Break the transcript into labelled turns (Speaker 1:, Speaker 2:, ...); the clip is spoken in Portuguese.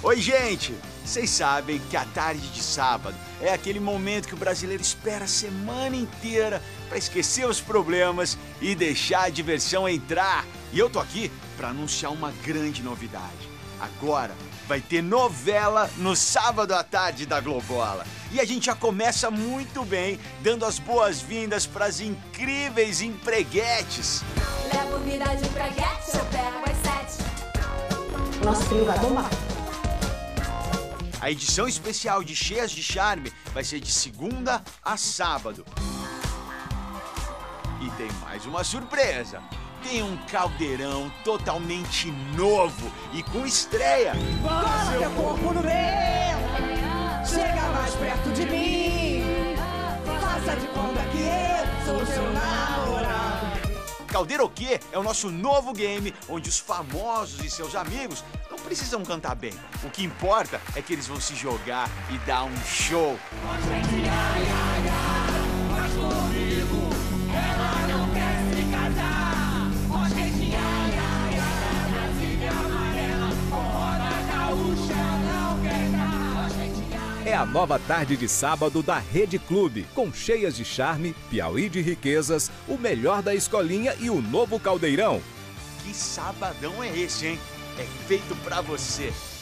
Speaker 1: Oi, gente! Vocês sabem que a tarde de sábado é aquele momento que o brasileiro espera a semana inteira para esquecer os problemas e deixar a diversão entrar. E eu tô aqui para anunciar uma grande novidade. Agora vai ter novela no sábado à tarde da Globola. E a gente já começa muito bem, dando as boas-vindas para as incríveis empreguetes.
Speaker 2: Levo vida de empreguete, eu pego às 7.
Speaker 3: Nosso trio vai bombar.
Speaker 1: A edição especial de Cheias de Charme vai ser de segunda a sábado. E tem mais uma surpresa. Tem um caldeirão totalmente novo e com estreia.
Speaker 3: Cola teu corpo no meu, chega mais perto de mim, faça de conta que eu sou seu namorado.
Speaker 1: Caldeirokê é o nosso novo game onde os famosos e seus amigos não precisam cantar bem. O que importa é que eles vão se jogar e dar um show.
Speaker 4: É a nova tarde de sábado da Rede Clube, com Cheias de Charme, Piauí de Riquezas, o melhor da escolinha e o novo caldeirão.
Speaker 1: Que sabadão é esse, hein? É feito pra você.